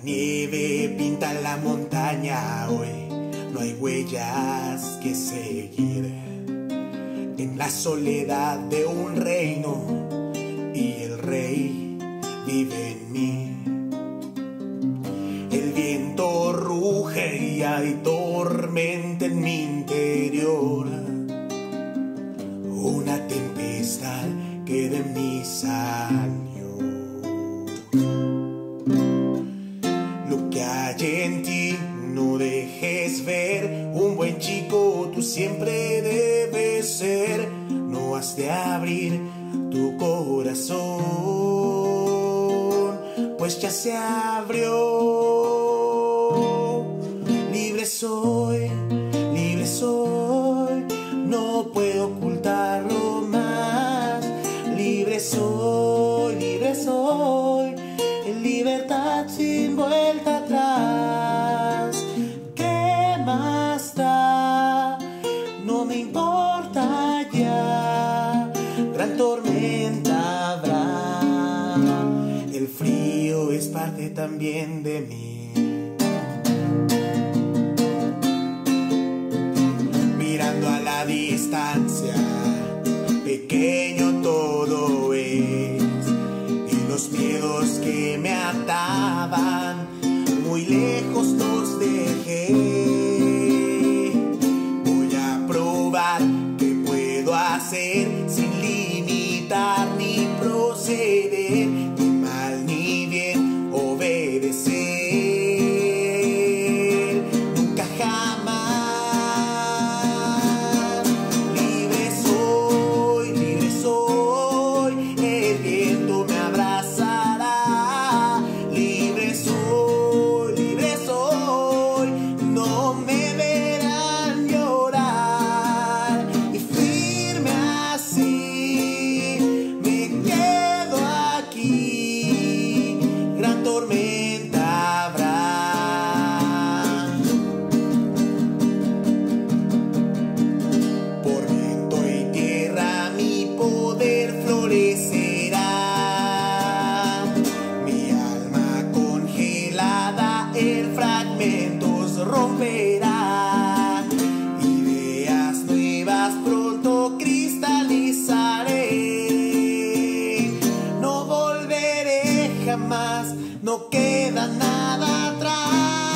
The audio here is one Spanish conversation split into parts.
nieve pinta la montaña, hoy no hay huellas que seguir. En la soledad de un reino y el rey vive en mí. El viento ruge y hay tormenta en mi interior. Una tempestad que de mí salió. Lo que hay en ti no dejes ver. Un buen chico tú siempre debes ser. No has de abrir tu corazón, pues ya se abrió. Libre soy, no puedo ocultarlo más. Libre soy, en libertad sin vuelta atrás. ¿Qué más da? No me importa ya. Gran tormenta habrá. El frío es parte también de mí. Mirando a la distancia, pequeño todo es, y los miedos que me ataban muy lejos los dejé. Voy a probar qué puedo hacer sin limitar ni proceder, ni mal ni bien obedecer. Nunca jamás. Libre soy, el viento me abrazará. Libre soy, no me verán llorar. Y firme así me quedo aquí. Gran tormenta habrá. Por viento y tierra mi poder florecerá. Mi alma congelada en fragmentos romperá. Ideas nuevas pronto cristalizaré. No volveré jamás, no queda nada atrás.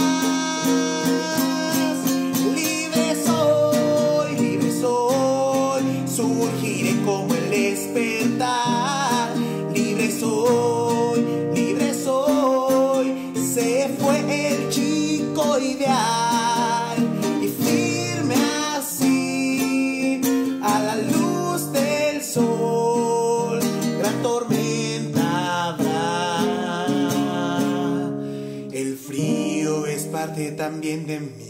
Libre soy, surgiré como el despertar. Libre soy, se fue el chico ideal. Y firme así, a la luz del sol, gran tormenta habrá. El frío es parte también de mí.